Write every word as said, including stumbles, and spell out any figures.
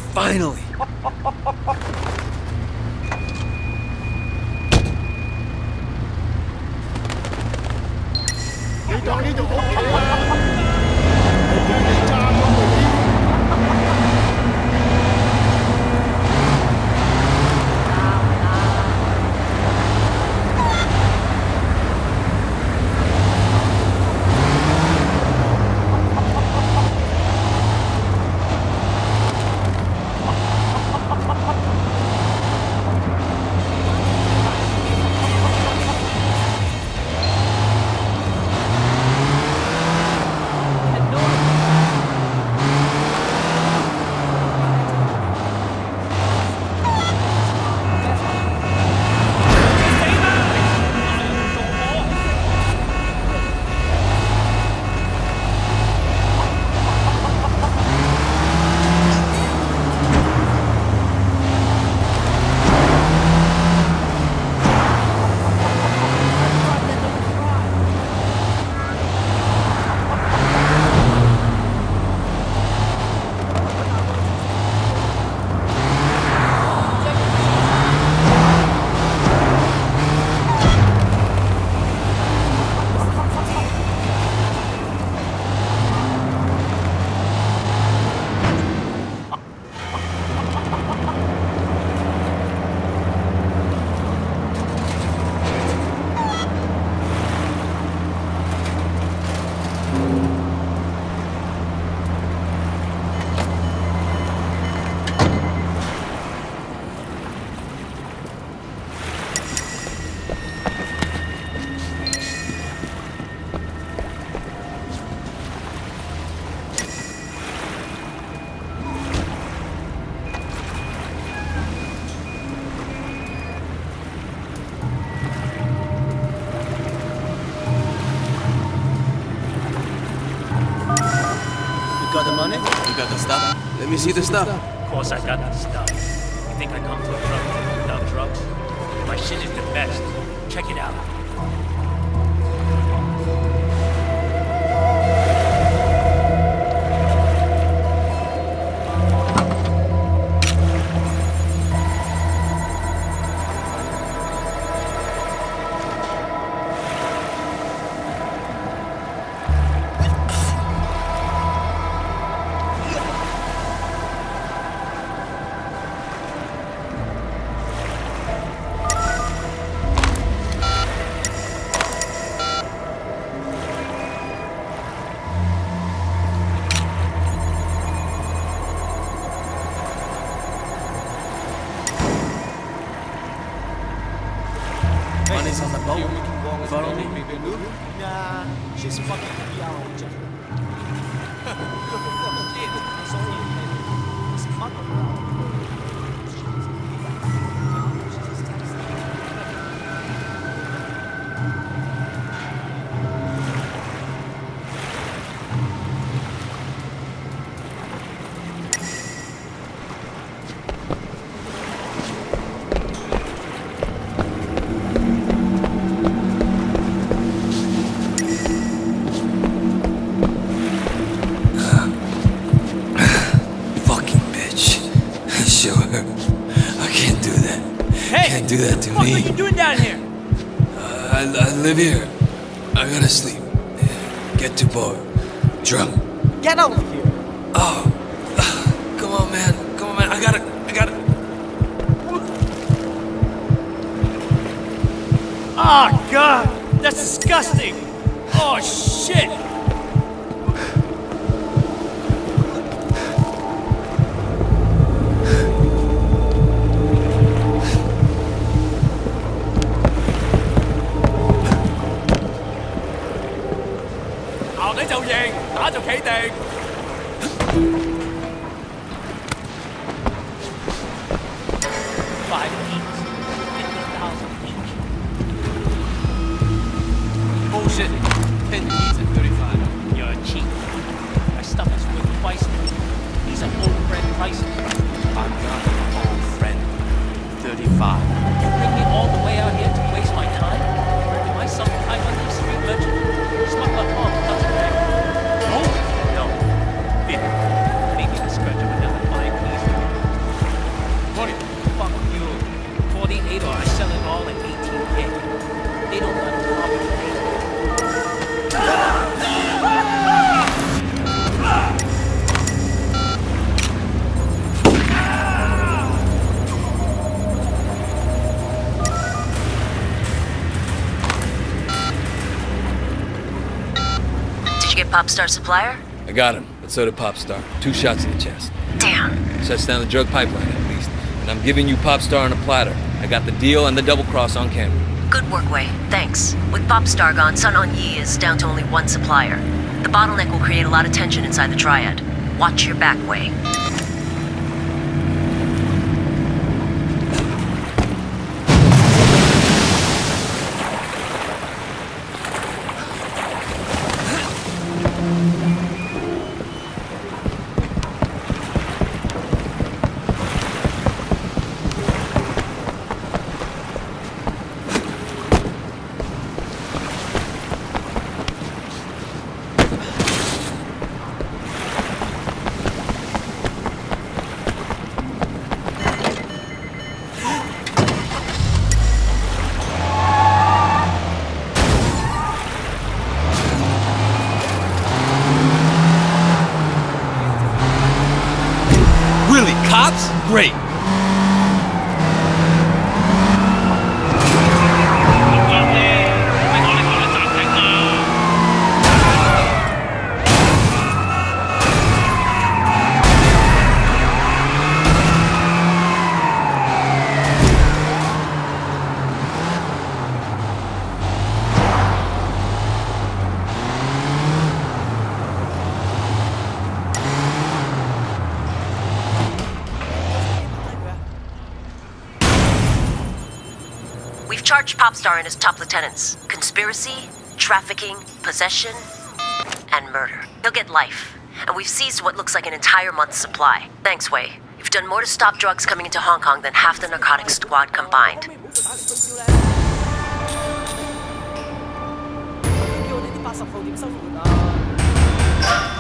Finally! Let me see the stuff. Of course I got the stuff. You think I come to a drug dealer without drugs? My shit is the best. Check it out. Money's on the boat. Follow me. Nah, she's fucking out. Do that to what me. What are you doing down here? Uh, I, I live here. I gotta sleep. Get too bored. Drunk. Get out of here! Oh. Come on, man. Come on, man. I gotta. I gotta. Oh, God! That's disgusting! Oh, shit! Five each. Fifty thousand each. Bullshit. Ten keys at thirty-five. You're cheap. My stuff is worth twice more. These are old friend prices. I'm not an old friend. Thirty-five. You bring me all the way out here to waste my time? Am I some kind of street merchant? Smuggler Tom doesn't pay. Oh? No. Fifty. Maybe the scratch of another five keys. get Popstar's supplier? I got him, but so did Popstar. Two shots in the chest. Damn. Shuts down the drug pipeline, at least. And I'm giving you Popstar on a platter. I got the deal and the double cross on camera. Good work, Wei. Thanks. With Popstar gone, Sun On Yee is down to only one supplier. The bottleneck will create a lot of tension inside the Triad. Watch your back, Wei. Really, cops? Great. We've charged Popstar and his top lieutenants. Conspiracy, trafficking, possession, and murder. He'll get life. And we've seized what looks like an entire month's supply. Thanks, Wei. You've done more to stop drugs coming into Hong Kong than half the narcotics squad combined. Kêu đến thì ba mươi phần điểm 收入啦。